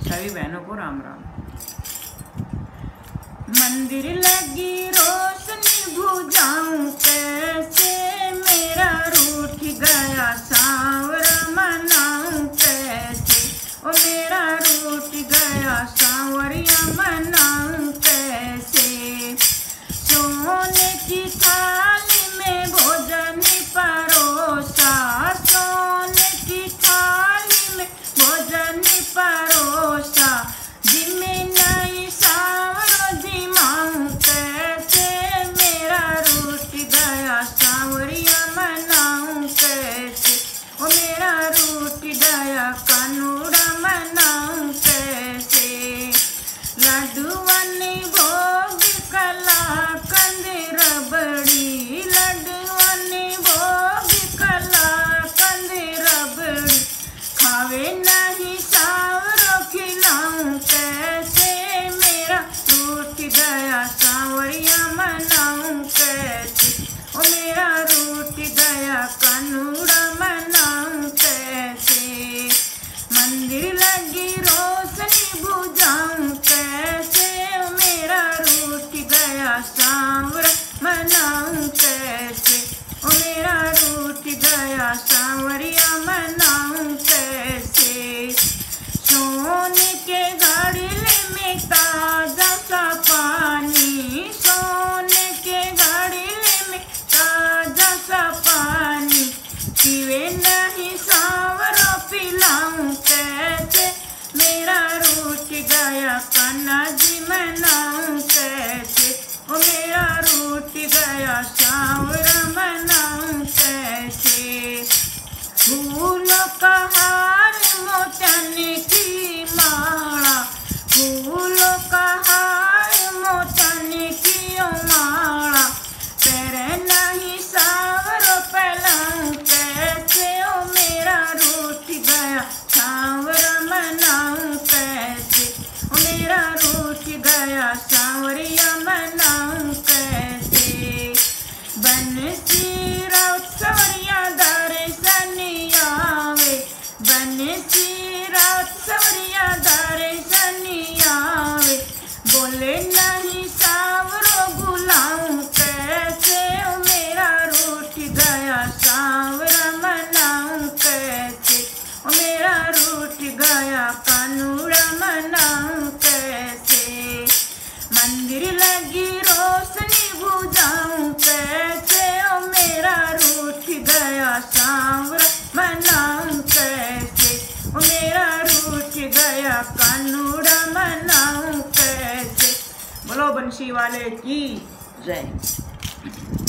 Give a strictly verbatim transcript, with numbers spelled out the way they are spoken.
सभी बहनों को राम राम। मंदिर लगी रोशनी बुझाऊं कैसे, मेरा रूठ गया सांवरा मनाऊं कैसे, ओ मेरा रूठ गया सांवरिया मनाऊं कैसे। सोने की थाली में भोजन परोसा, सोने की थाली में भोजन परोसा, जिम्मे नहीं सांवरो जिमाऊं कैसे, मेरा रूठ गया सांवरिया मनाऊं कैसे, ओ मेरा रूठ गया कानूड़ा मनाऊं कैसे। लड्डुअन भोग कला कंद रबड़ी, लड्डुअन भोग कला कंद रबड़ी, खावे नहीं सांवरो खिलाऊं कैसे, मेरा रूठ गया सांवरिया मनाऊं कैसे, ओ मेरा रूठ गया कानूड़ा मनाऊं कैसे। मंदिर लगी रोशनी बुझाऊं कैसे, ओ मेरा रूठ गया सांवरा मनाऊं कैसे, ओ मेरा रूठ गया सांवरिया मनाऊं कैसे। सोने के घड़िले में ताजा सा पानी, सोने के घड़िले में ताजा सा पानी, पीवे नहीं सांवरो पिलाऊं कैसे, मेरा रूठ गया कान्हा जी मनाऊं कैसे, ओ मेरा रूठ गया सांवरा मनाऊं कैसे। फूलों का हार मोचन की माला, फूलों का हार मोचन की माला, तेरे नहीं सांवरो पहलाऊं कैसे, ओ मेरा रूठ गया सांवरा मनाऊं कैसे, ओ मेरा रूठ गया सांवरिया मनाऊं कैसे। बंसी राउत सवरिया दर्शन आवे, बंसी राउत सवरिया दर्शन आवे, बोले नहीं सांवरो बुलाऊं कैसे, ओ मेरा रूठ गया सांवरा मनाऊं कैसे, ओ मेरा रूठ गया कानूड़ा मनाऊं कैसे। मंदिर लगी रोशनी बुझाऊं कैसे, ओ मेरा रूठ गया सांवरा मनाऊं कैसे, ओ मेरा रूठ गया कानूड़ा मनाऊं कैसे। बोलो बंसी वाले की जय।